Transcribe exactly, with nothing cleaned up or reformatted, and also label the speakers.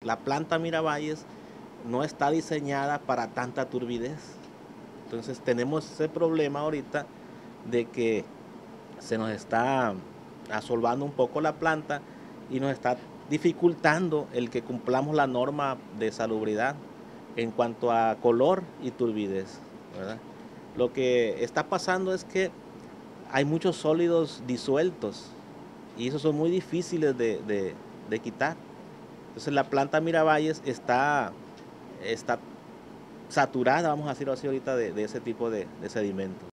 Speaker 1: La planta Miravalles no está diseñada para tanta turbidez. Entonces tenemos ese problema ahorita de que se nos está asolvando un poco la planta y nos está dificultando el que cumplamos la norma de salubridad en cuanto a color y turbidez, ¿verdad? Lo que está pasando es que hay muchos sólidos disueltos y esos son muy difíciles de, de, de quitar. Entonces la planta Miravalles está, está saturada, vamos a decirlo así ahorita, de, de ese tipo de, de sedimentos.